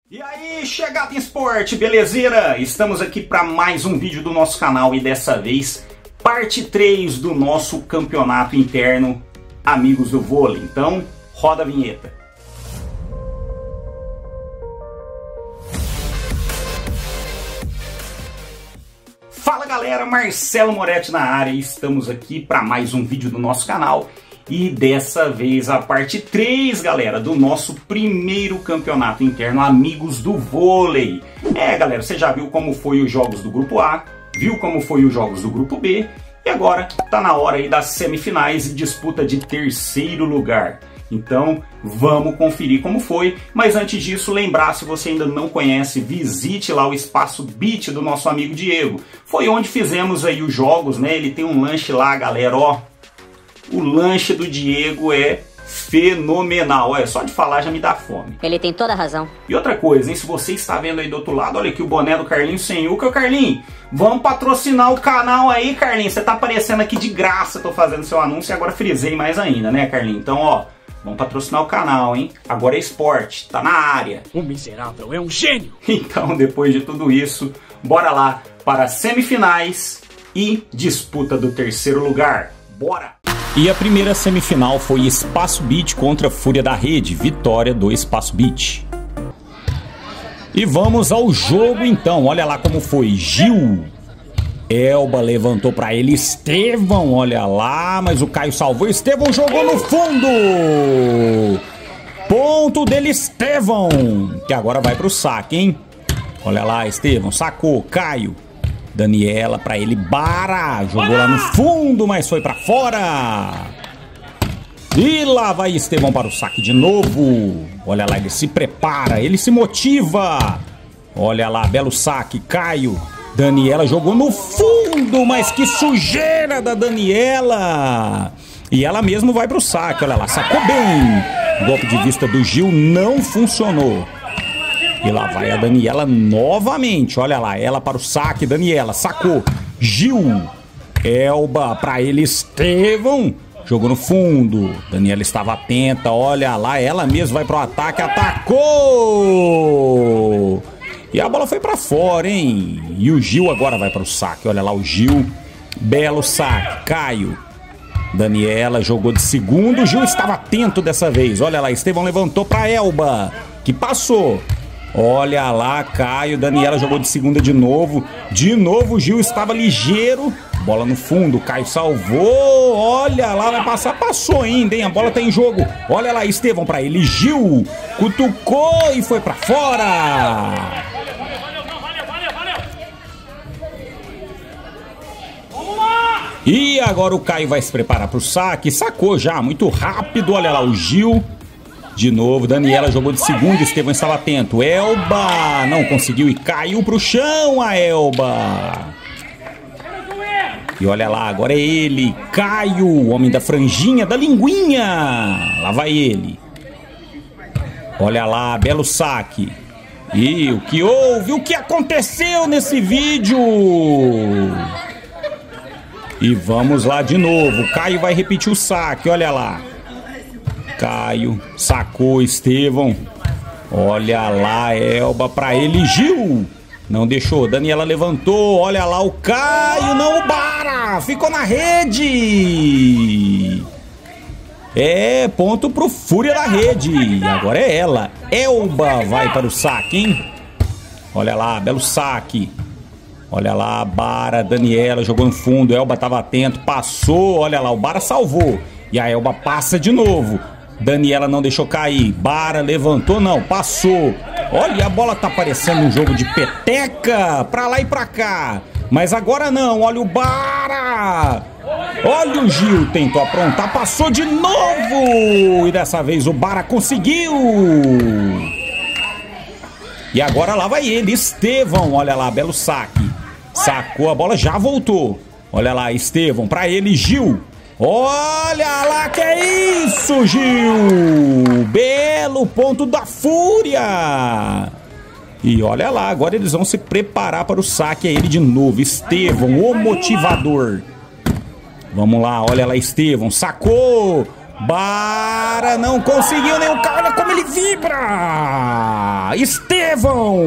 E aí, chegada em esporte, belezeira? Estamos aqui para mais um vídeo do nosso canal e dessa vez parte 3 do nosso campeonato interno Amigos do Vôlei. Então, roda a vinheta. Fala galera, Marcelo Moretti na área e estamos aqui para mais um vídeo do nosso canal. E dessa vez a parte 3, galera, do nosso primeiro campeonato interno Amigos do Vôlei. Galera, você já viu como foi os jogos do grupo A, viu como foi os jogos do grupo B, e agora tá na hora aí das semifinais e disputa de terceiro lugar. Então vamos conferir como foi, mas antes disso lembrar, se você ainda não conhece, visite lá o Espaço Beach do nosso amigo Diego. Foi onde fizemos aí os jogos, né? Ele tem um lanche lá, galera, ó. O lanche do Diego é fenomenal. Olha, só de falar já me dá fome. Ele tem toda a razão. E outra coisa, hein? Se você está vendo aí do outro lado, olha aqui o boné do Carlinhos Senhuca. Ô Carlinhos, vamos patrocinar o canal aí, Carlinhos. Você tá aparecendo aqui de graça, tô fazendo seu anúncio e agora frisei mais ainda, né, Carlinhos? Então, ó, vamos patrocinar o canal, hein? Agora é esporte, tá na área. O miserável é um gênio! Então, depois de tudo isso, bora lá para as semifinais e disputa do terceiro lugar. Bora! E a primeira semifinal foi Espaço Beach contra Fúria da Rede, vitória do Espaço Beach. E vamos ao jogo então, olha lá como foi. Gil, Elba levantou para ele, Estevão, olha lá, mas o Caio salvou, Estevão jogou no fundo. Ponto dele, Estevão, que agora vai pro saque, hein? Olha lá, Estevão, sacou, Caio. Daniela pra ele, Bara, jogou lá no fundo, mas foi pra fora. E lá vai Estevão para o saque de novo. Olha lá, ele se prepara, ele se motiva. Olha lá, belo saque, Caio. Daniela jogou no fundo, mas que sujeira da Daniela. E ela mesmo vai pro saque, olha lá, sacou bem. O golpe de vista do Gil não funcionou. E lá vai a Daniela novamente, olha lá, ela para o saque, Daniela, sacou, Gil, Elba para ele, Estevão, jogou no fundo, Daniela estava atenta, olha lá, ela mesma vai para o ataque, atacou, e a bola foi para fora, hein, e o Gil agora vai para o saque, olha lá o Gil, belo saque, Caio, Daniela jogou de segundo, o Gil estava atento dessa vez, olha lá, Estevão levantou para Elba, que passou. Olha lá, Caio, Daniela jogou de segunda de novo o Gil estava ligeiro, bola no fundo, Caio salvou, olha lá, vai passar, passou ainda, hein, a bola tá em jogo, olha lá, Estevão pra ele, Gil, cutucou e foi pra fora. E agora o Caio vai se preparar pro saque, sacou já, muito rápido, olha lá o Gil. De novo, Daniela jogou de segundo, Estevão estava atento. Elba não conseguiu e caiu pro chão a Elba. E olha lá, agora é ele, Caio, o homem da franjinha, da linguinha. Lá vai ele. Olha lá, belo saque. E o que houve? O que aconteceu nesse vídeo? E vamos lá de novo, Caio vai repetir o saque, olha lá. Caio, sacou, Estevão. Olha lá, Elba pra ele, Gil. Não deixou, Daniela levantou. Olha lá o Caio, não, o Bara. Ficou na rede. Ponto pro Fúria da Rede. E agora é ela. Elba vai para o saque, hein? Olha lá, belo saque. Olha lá, Bara, Daniela jogou no fundo. Elba estava atento, passou. Olha lá, o Bara salvou. E a Elba passa de novo. Daniela não deixou cair, Bara levantou, não, passou. Olha, a bola tá parecendo um jogo de peteca, pra lá e pra cá. Mas agora não, olha o Bara. Olha o Gil, tentou aprontar, passou de novo. E dessa vez o Bara conseguiu. E agora lá vai ele, Estevão, olha lá, belo saque. Sacou, a bola já voltou. Olha lá, Estevão, pra ele, Gil. Olha lá, que é isso, Gil! Belo ponto da Fúria! E olha lá, agora eles vão se preparar para o saque. É ele de novo, Estevão, o motivador. Vamos lá, olha lá, Estevão, sacou! Bara não conseguiu nem o carro. Olha como ele vibra. Estevão.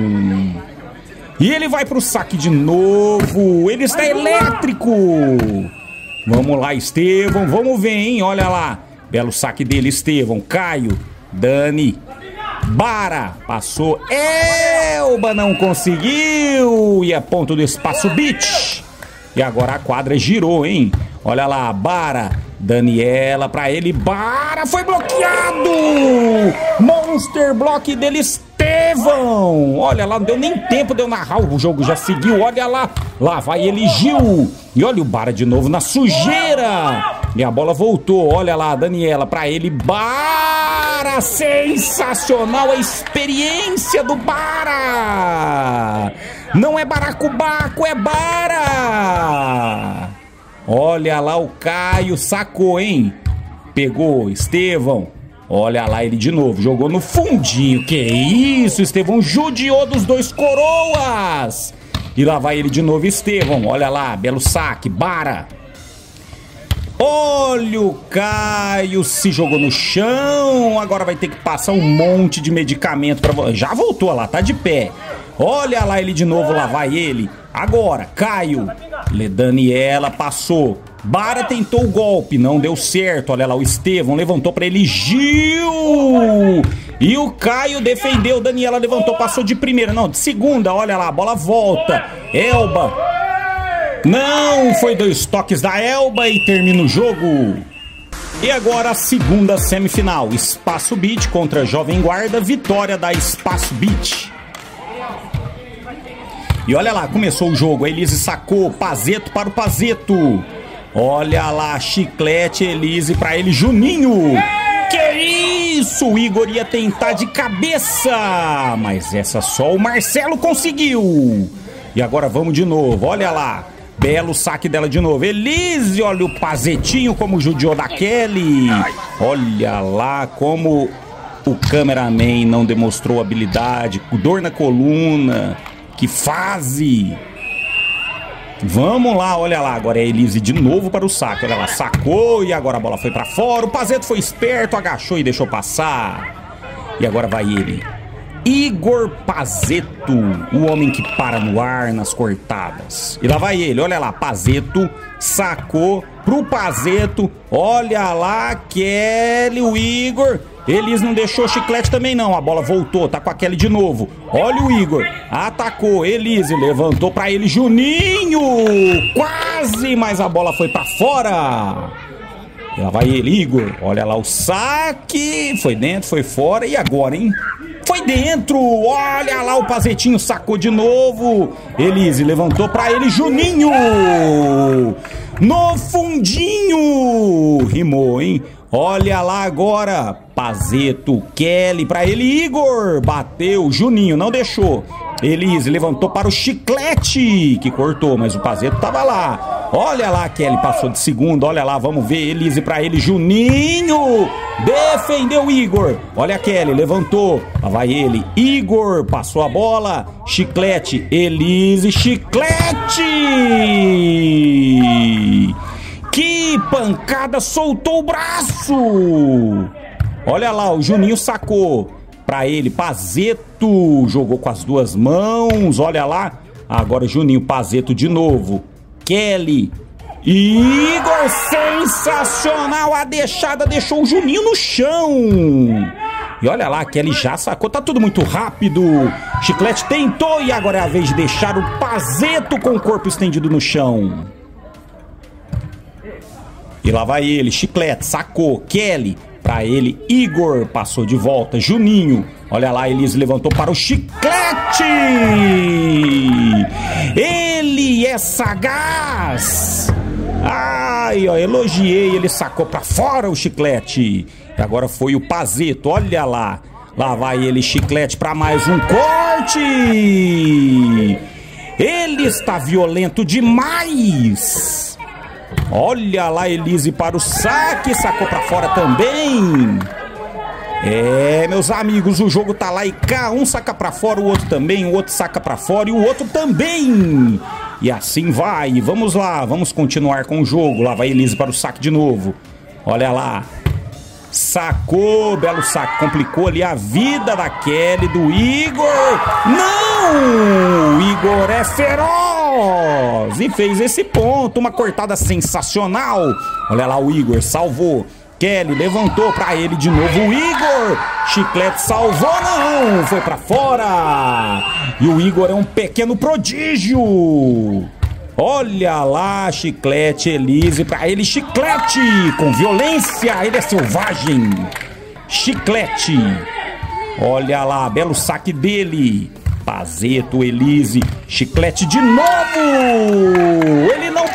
E ele vai pro saque de novo. Ele está elétrico. Vamos lá, Estevão. Vamos ver, hein? Olha lá. Belo saque dele, Estevão. Caio. Dani. Bara. Passou. Elba não conseguiu. E é ponto do Espaço Beach. E agora a quadra girou, hein? Olha lá, Bara. Daniela pra ele. Bara foi bloqueado. Monster block dele, Estevão. Olha lá, não deu nem tempo de eu narrar. O jogo já seguiu. Olha lá. Lá vai ele, Gil. E olha o Bara de novo na sujeira. E a bola voltou. Olha lá, Daniela pra ele. Bara. Sensacional a experiência do Bara. Não é baracubaco, é Bara. Olha lá o Caio, sacou, hein? Pegou, Estevão. Olha lá ele de novo, jogou no fundinho. Que isso, Estevão judiou dos dois coroas. E lá vai ele de novo, Estevão. Olha lá, belo saque, Bara. Olha o Caio, se jogou no chão. Agora vai ter que passar um monte de medicamento pra... Já voltou lá, tá de pé. Olha lá ele de novo, lá vai ele. Agora, Caio. Daniela passou. Bara tentou o golpe, não deu certo. Olha lá, o Estevão levantou pra ele. Gil! E o Caio defendeu. Daniela levantou, passou de primeira. Não, de segunda. Olha lá, a bola volta. Elba. Não, foi 2 toques da Elba e termina o jogo. E agora a segunda semifinal. Espaço Beach contra Jovem Guarda. Vitória da Espaço Beach. E olha lá, começou o jogo. A Elise sacou, Pazeto para o Pazeto. Olha lá, Chiclete, Elise pra ele, Juninho. Que isso, o Igor ia tentar de cabeça. Mas essa só o Marcelo conseguiu. E agora vamos de novo, olha lá. Belo saque dela de novo. Elise, olha o Pazetinho como judiou da Kelly. Olha lá como o cameraman não demonstrou habilidade. Dor na coluna. Que fase! Vamos lá, olha lá. Agora é a Elise de novo para o saque. Olha lá, sacou e agora a bola foi para fora. O Pazeto foi esperto, agachou e deixou passar. E agora vai ele. Igor Pazeto, o homem que para no ar nas cortadas. E lá vai ele, olha lá, Pazeto sacou pro Pazeto. Olha lá, Kelly, o Igor. Eles não deixou Chiclete também não. A bola voltou, tá com a Kelly de novo. Olha o Igor, atacou, Elise levantou pra ele, Juninho. Quase, mas a bola foi pra fora. E lá vai ele, Igor. Olha lá o saque. Foi dentro, foi fora. E agora, hein? Foi dentro. Olha lá o Pazetinho sacou de novo. Elise levantou pra ele, Juninho. No fundinho. Rimou, hein? Olha lá agora, Pazeto, Kelly, pra ele, Igor, bateu, Juninho, não deixou. Elise levantou para o Chiclete, que cortou, mas o Pazeto tava lá. Olha lá, Kelly passou de segundo, olha lá, vamos ver, Elise pra ele, Juninho, defendeu Igor. Olha a Kelly, levantou, lá vai ele, Igor, passou a bola, Chiclete, Elise, Chiclete. Que pancada, soltou o braço. Olha lá, o Juninho sacou pra ele, Pazeto, jogou com as duas mãos, olha lá. Agora Juninho, Pazeto de novo, Kelly, Igor, sensacional, a deixada deixou o Juninho no chão. E olha lá, Kelly já sacou, tá tudo muito rápido. Chiclete tentou e agora é a vez de deixar o Pazeto com o corpo estendido no chão. E lá vai ele, Chiclete, sacou, Kelly, pra ele, Igor, passou de volta, Juninho, olha lá, Elise levantou para o Chiclete, ele é sagaz, ai, ó, elogiei, ele sacou pra fora o Chiclete, e agora foi o Pazeto, olha lá, lá vai ele, Chiclete, pra mais um corte, ele está violento demais. Olha lá, Elise para o saque, sacou pra fora também. É, meus amigos, o jogo tá lá e cá, um saca pra fora, o outro também, o outro saca pra fora e o outro também. E assim vai, vamos lá, vamos continuar com o jogo. Lá vai Elise para o saque de novo. Olha lá, Sacou, belo saco, complicou ali a vida da Kelly, do Igor. Não! O Igor é feroz e fez esse ponto, uma cortada sensacional. Olha lá o Igor, salvou. Kelly levantou pra ele de novo, o Igor. Chiclete salvou, não, foi pra fora. E o Igor é um pequeno prodígio. Olha lá, Chiclete, Elise, pra ele, Chiclete, com violência, ele é selvagem. Chiclete, olha lá, belo saque dele. Pazeto, Elise, Chiclete de novo, ele não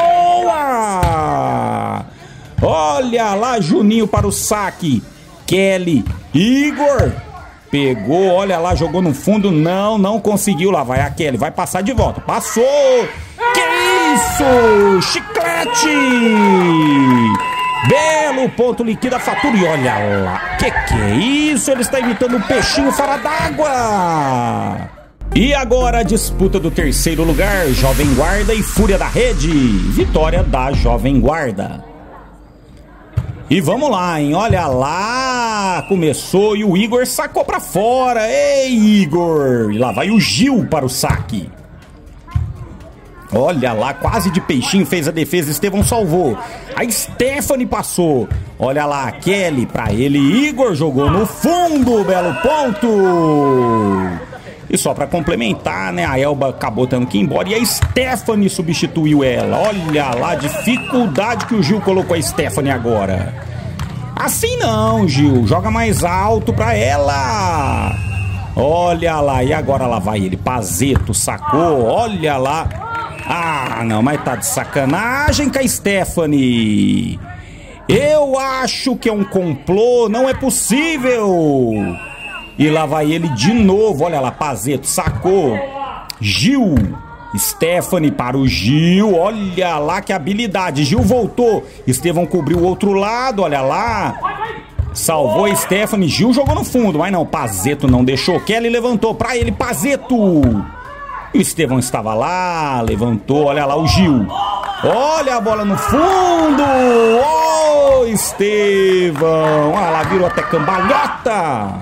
perdoa. Olha lá, Juninho para o saque. Kelly, Igor, pegou, olha lá, jogou no fundo, não conseguiu. Lá vai a Kelly, vai passar de volta, passou. Que isso, Chiclete. Belo ponto, liquida a fatura. E olha lá, que é isso? Ele está imitando um peixinho fora d'água. E agora a disputa do terceiro lugar, Jovem Guarda e Fúria da Rede. Vitória da Jovem Guarda. E vamos lá, hein? Olha lá, começou e o Igor sacou pra fora. Ei, Igor! E lá vai o Gil para o saque. Olha lá, quase de peixinho, fez a defesa, Estevão salvou. A Stephanie passou. Olha lá, Kelly pra ele, Igor jogou no fundo, belo ponto. E só pra complementar, né, a Elba acabou tendo que ir embora e a Stephanie substituiu ela. Olha lá a dificuldade que o Gil colocou a Stephanie agora. Assim não, Gil, joga mais alto pra ela. Olha lá, e agora lá vai ele, Pazeto, sacou, olha lá. Ah, não, mas tá de sacanagem com a Stephanie. Eu acho que é um complô, não é possível. E lá vai ele de novo, olha lá, Pazeto, sacou. Gil, Stephanie para o Gil, olha lá que habilidade. Gil voltou, Estevão cobriu o outro lado, olha lá. Salvou a Stephanie, Gil jogou no fundo, mas não, Pazeto não deixou. Kelly levantou pra ele, Pazeto. E o Estevão estava lá, levantou, olha lá o Gil. Olha a bola no fundo. Oh, Estevão, olha lá, virou até cambalhota.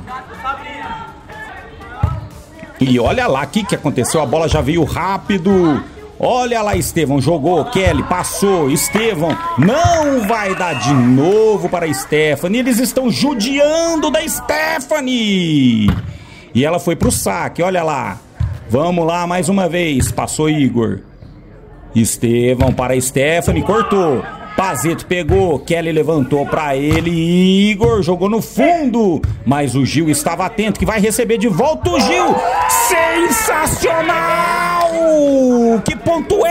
E olha lá, o que aconteceu? A bola já veio rápido. Olha lá, Estevão jogou, Kelly passou, Estevão não vai dar de novo para a Stephanie. Eles estão judiando da Stephanie. E ela foi pro saque, olha lá. Vamos lá mais uma vez, passou Igor. Estevão para a Stephanie, cortou. Pazeto pegou, Kelly levantou pra ele, Igor jogou no fundo, mas o Gil estava atento que vai receber de volta o Gil. Sensacional! Que ponto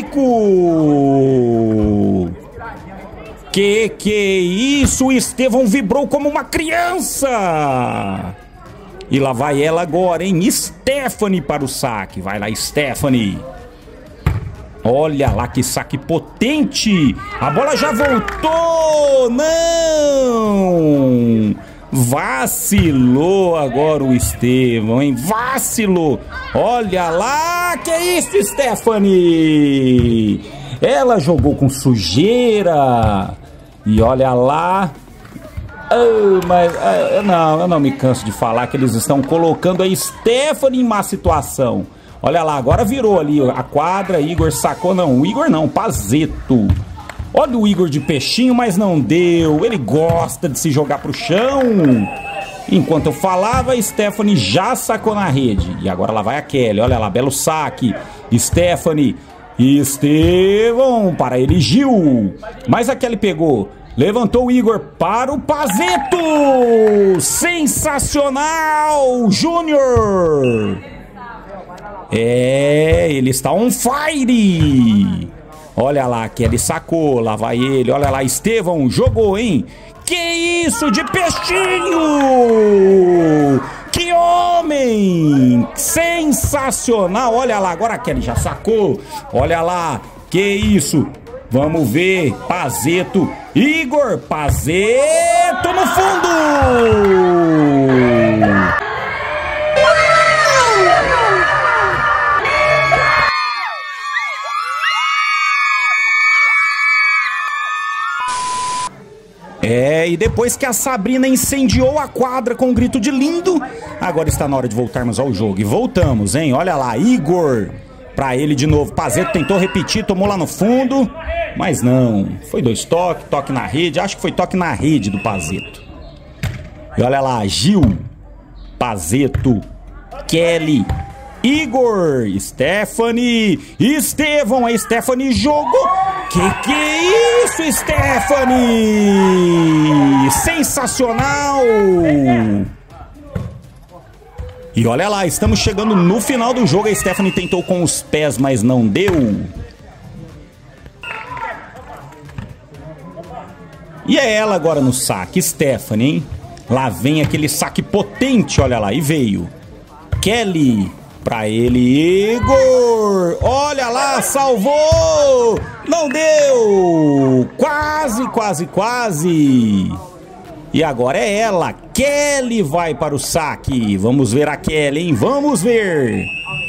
épico! Que isso? O Estevão vibrou como uma criança! E lá vai ela agora, hein? Stephanie para o saque, vai lá Stephanie. Olha lá que saque potente. A bola já voltou. Não. Vacilou agora o Estevão, hein? Vacilou. Olha lá. Que isso, Stephanie? Ela jogou com sujeira. E olha lá. Mas eu não me canso de falar que eles estão colocando a Stephanie em má situação. Olha lá, agora virou ali a quadra, Igor sacou, não, o Igor não, Pazeto. Olha o Igor de peixinho, mas não deu, ele gosta de se jogar pro chão. Enquanto eu falava, a Stephanie já sacou na rede. E agora lá vai a Kelly, olha lá, belo saque. Stephanie, Estevão, para ele, Gil. Mas a Kelly pegou, levantou o Igor para o Pazeto. Sensacional, Júnior. Ele está on fire. Olha lá, que ele sacou, lá vai ele. Olha lá, Estevão jogou, hein? Que isso, de peixinho! Que homem! Sensacional! Olha lá, agora a Kelly já sacou. Olha lá, que isso! Vamos ver, Pazeto, Igor, Pazeto no fundo! aí, depois que a Sabrina incendiou a quadra com um grito de lindo, agora está na hora de voltarmos ao jogo. E voltamos, hein? Olha lá, Igor. Pra ele de novo. Pazzetto tentou repetir, tomou lá no fundo. Mas não. Foi 2 toques, toque na rede. Acho que foi toque na rede do Pazzetto. E olha lá, Gil. Pazzetto. Kelly. Igor. Stephanie. Estevão. A Stephanie jogou. Que é isso, Stephanie? Sensacional! E olha lá, estamos chegando no final do jogo. A Stephanie tentou com os pés, mas não deu. E é ela agora no saque, Stephanie, hein? Lá vem aquele saque potente, olha lá, e veio. Kelly, pra ele, Igor. Olha lá, salvou! Não deu! Quase, quase, quase! E agora é ela, Kelly vai para o saque. Vamos ver a Kelly, hein? Vamos ver.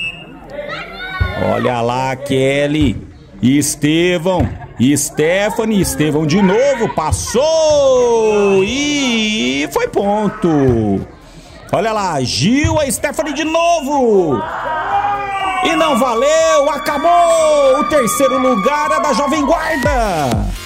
Olha lá, Kelly. Estevão. Stephanie. Estevão de novo. Passou. E foi ponto. Olha lá, Gil. A Stephanie de novo. E não valeu. Acabou. O terceiro lugar é da Jovem Guarda.